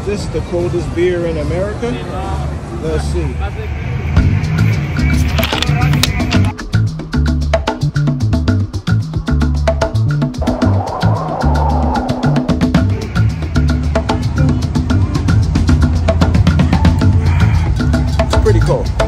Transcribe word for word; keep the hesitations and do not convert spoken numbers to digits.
this the coldest beer in America? Let's see. It's pretty cold.